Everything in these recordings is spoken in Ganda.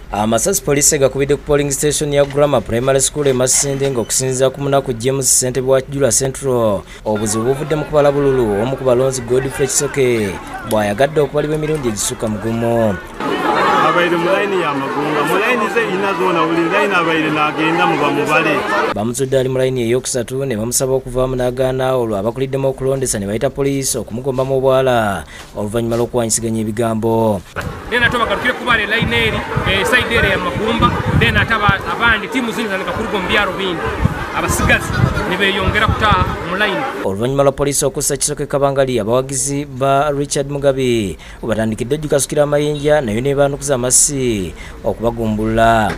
Amasasi police gakubidde ku polling station ya Grammar Primary School e Masinde ng'okusinziira ku munaku James Ssentebe wa Kijula Central obuzibu buvudde mu kubala bululu omu ku balonzi Godfrey Kisoke bw'ayagadde okubalibwa emirundi egisukka mugumu. Abaire mu line ya Magunga mu line ze ina zona buli line abaire n'agenda mu bamubale bamuzudde ali mu line eyokusatu ne bamusaba okuvaamu n'agaana olwo abakuliddemu okulondesa ne bayita poliisi okumugombamu obwala oluvannyuma lw'okuwanyisiganya ebigambo. Nena toba kalukire kubale line eri side ere ya Magumba nena ataba abandi timu zino zanika kurugo mbyaro bindi abasigazi nibeyongera kutaha mu line. Oluvannyuma lwa poliisi okussa Kisoke Kabangali abawagizi ba Richard Mugabe batandikidde okukasukira amayinja nayo ne baanukuza amasi okubagumbula.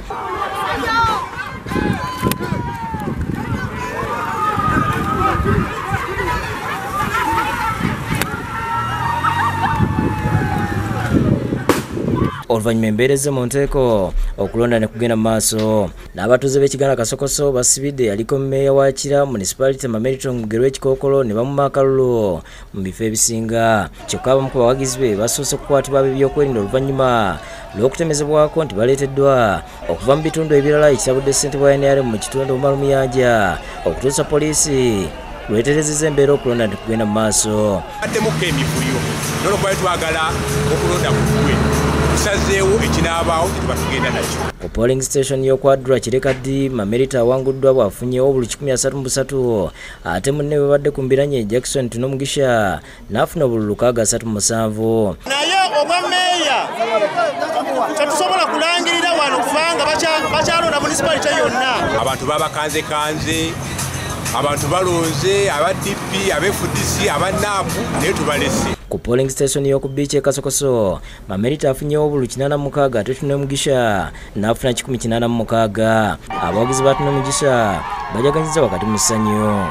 Oluvannyuma embeera ezze mu nteeko okulonda ne kugenda mu maaso n'abatuuze b'ekigaana Kasokoso basibidde yaliko mmeeya wa Kira municipality Mamerito Mugerwa Ekikookolo ne bamuma akalulu mu bifo ebisinga. Kyokka abamu ku bawagizi be basoose okukwatibwa ab'ebyokwerinda oluvannyuma lw'okutemezebwako nti baleeteddwa okuva mu bitundu ebirala ekirabudde ssentebe wa NRM mu kitundu Malumiyanja okutuusa poliisi lweterezezza embeera okulonda ne kugenda mu maaso. Attemuko emivuyo n'olwokuba twagala okulonda kuggwe tusazeewo ekinaabaawo tetubatugenda nakyo. Ku polling station y'okwadula Kirekaddi Mamerita awanguddwa bw'afunyewo obulu 133 ate munne babadde ku mbiranye Jackson Tunomugisha n'afuna obululu 637. Naye obwammeeya tetusobola kulangirira wano kubanga bakyalonda municipality yonna. Abantu babakanzekanze, abantu balonze, aba DP, aba FDC, aba NAP naye tubalese. Ku polling station y'oku beach e Kasokoso Mamerita afunyewo obulu 86 ate Tunomugisha n'afuna 186. Abawagizi ba Tunomugisha bajaganyiza wakati mu ssanyu.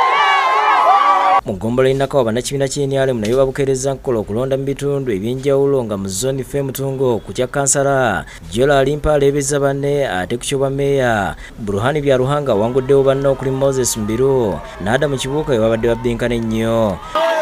Mu ggombolola y'Nakawa bannakibiina ky'NRM nayo babukeereza nkola okulonda mu bitundu ebyenjawulo nga mu zooni Mutungo ku kya kansala Jola Alimpa aleebeza banne ate ku kyobwa mmeeya Burhani Byaruhanga awanguddewo banne okuli Moses Mbiru n'adda mu kibuuka we babadde babbinkana ennyo.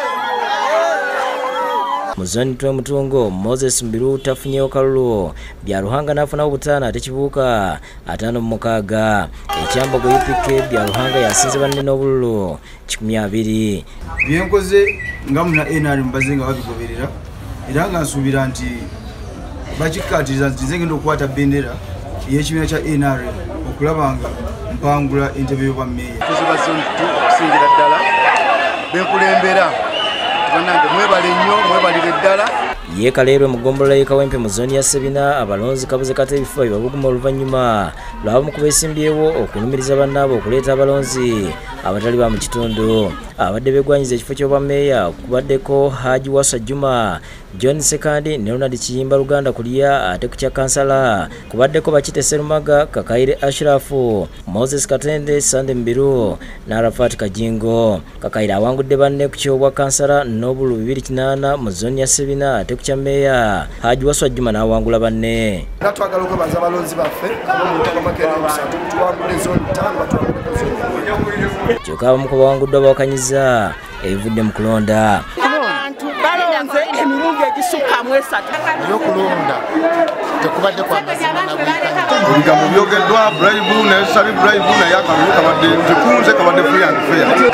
Mu zooni Mutungo Moses Mbiru tafunyeewo kalulu Byaruhanga n'afunawo butaano ate kibuuka 56. Ekyambogo UPK Byaruhanga yasinze banne n'obululu 200. Byenkoze nga muna NRM baze nga babigoberera era nga nsuubira nti bakikkaatiriza nti nze ngenda okukwata bendera y'ekibiina kya NRM okulaba nga mpangula entebe y'obwammeeya. Tuzibaze okusingira ddala benkulembera tubanange mwebale nnyo mwebalire ddala. Yeekaleerwe mu ggombolola y'e Kawempe mu zooni ya Sebina abalonzi kabuze kata ebifo ebabuguma oluvannyuma lw'abamu ku beesimbyewo okulumiriza bannaabwe okuleeta abalonzi abatali ba mu kitundu. Abadde beegwanyiza ekifo ky'obwammeeya kubaddeko Haji Wasa Juma, John Sekandi ne Ronald Kiyimba Luganda kulya ate ku kya kansala kubaddeko Bakite Serumaga, Kakaire Ashrafu, Moses Katende, Sande Mbiru ne Arafat Kajingo. Kakaire awangudde banne ku kyobwa kansala n'obulu 280 mu zooni ya Sebina ate ku kya mmeeya Haji Wasa Juma n'awangula banne. Twagala okubaza abalonzi baffe tuwangudde zooni 5 batwangudde zooni. Kyokka abamu ku bawanguddwa bawakanyiza ebivudde mu kulonda. Abantu balonze emirundi egisukka mu 3 Eby'okulonda tekubadde kwamazima na Ebigambo byogeddwa bribe naye sali bribe naye akalulu kabadde tekunze kabadde free and fair.